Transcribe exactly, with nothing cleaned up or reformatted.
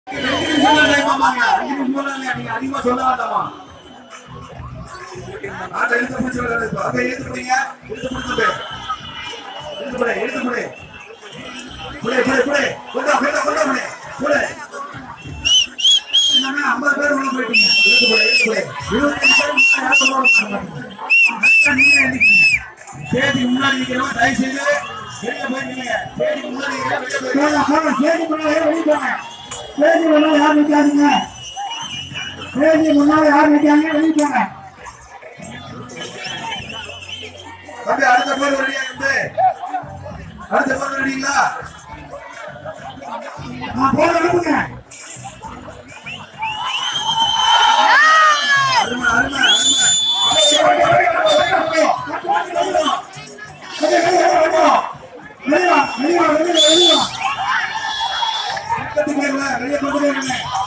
அதிகமா சொல்ல வேண்டாமா? ஆட்ட எழுத்து முடிச்சு அங்க எழுத்து முடிங்க. எழுத்து முடிச்சுட்டு எழுத்து முடி எழுத்து முடி புடே புடே புடே கொண்டா கொண்டா கொண்டா புடே புடே என்னன்னா ஐம்பது பேர் உள்ள போயிட்டீங்க. எழுத்து முடி எழுத்து முடி இருபத்தஞ்சு பேர் யாரும் சொல்ல மாட்டாங்க. நீங்க எழுதிக்கீங்க. சேதி முன்னாடி நிக்கிறவங்க தயவு செய்து வெளியே போய் நில்லுங்க. சேதி முன்னாடி நிக்கிறவங்க சேதி முன்னாடி வெளியே போங்க. சேதி முன்னாடி யார் நிக்காதீங்க. சேதி முன்னாடி யார் நிக்காதீங்க வெளியே போங்க. தம்பி அடுத்த போர் ரெடியா இருந்து அடுத்த போர் ரெடிங்களா? நான் போர் அனுப்புங்க. அருமை அருமை அருமை வெளியே வெளியே வெளியே வெளியே வெளியே வெளியே